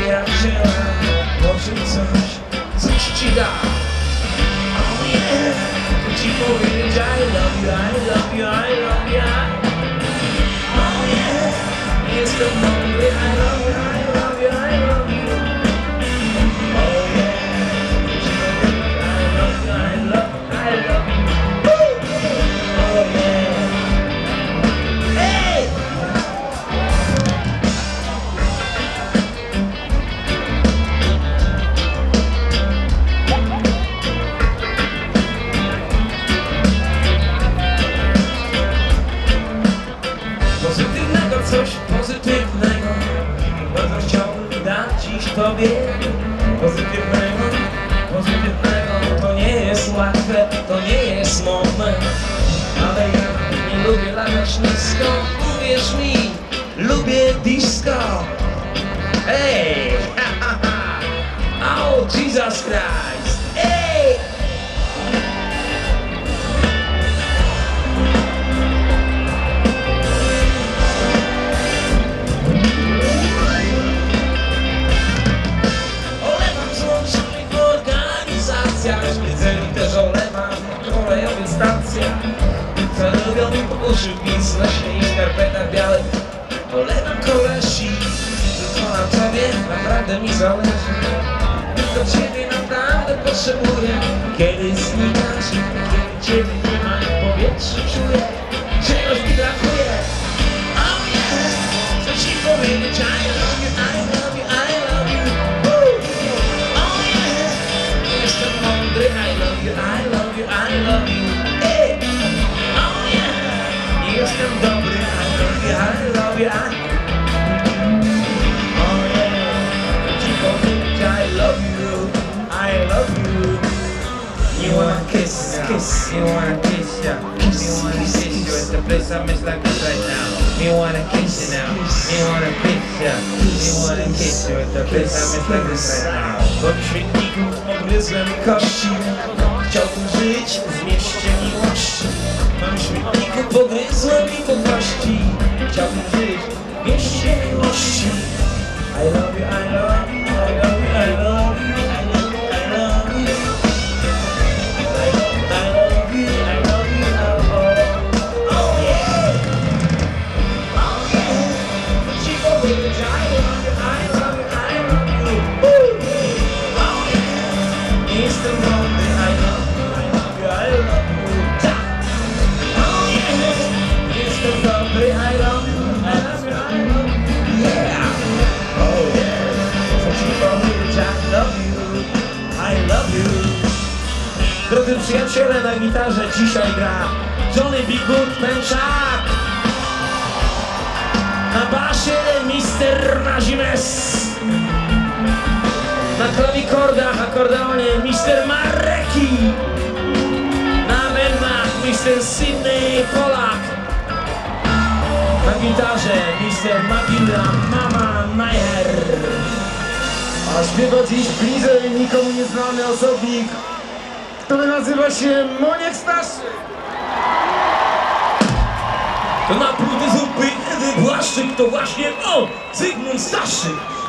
przyjaciela, może coś ci da. Oh yeah, chcę ci powiedzieć I love you, I love you, I love you. Oh yeah, jestem mądry, I love you, I love you, I love you. Oh yeah, I love you, I love you, I love you. Oh yeah. Hey! Pozytywnego, coś pozytywnego bardzo chciałbym dać dziś tobie. Pozytywnego, to nie jest łatwe, to nie jest modne. Ale ja nie lubię latać nisko, uwierz mi, lubię disco. Ej, ha ha ha, oh Jesus Christ, ej! Wiedzeni też olewam na kolejowych stacjach. Co lubią mi po uszy pis na śnie i skarpetach białych. Olewam kolesi, tylko na tobie naprawdę mi zależy. Do ciebie naprawdę potrzebuję. Kiedy znikasz, kiedy ciebie nie ma w powietrzu, czuję, czegoś mi brakuje. Oh yeah, chcę ci powiedzieć I love you, I love you, I love you. Oh yeah, jestem mądry, I love you, I love you, I love you. Hey. Oh yeah, jestem dobry, I love you, I love you, oh yeah, ci powiedzieć I love you, I love you. You wanna kiss, kiss, you wanna kiss, yeah. Me wanna kiss you at the place I miss like this right now. Me wanna kiss you now. Me wanna kiss, yeah. Me wanna kiss you at the place I miss like this right now. Bo w świetniku obryzłem kości. Chciałbym żyć w mieście miłości. W świetniku pogryzłem i po kości. Chciałbym żyć w mieście miłości. I love you, I love you, I love you, I love you. Drodzy przyjaciele, na gitarze dzisiaj gra Johnny B. Good Pęczak. Na basie Mr. Nazimes. Na klawikordach, akordeonie Mr. Mareki. Na bębnach Mr. Sydney Polak. Na gitarze Mr. Magilla Mama Mayer. A śpiewa dziś bliżej nikomu nieznany osobnik, który nazywa się Moniek Starszy. To na pół zupy Ewy Błaszczyk to właśnie on, Zygmunt Starszy.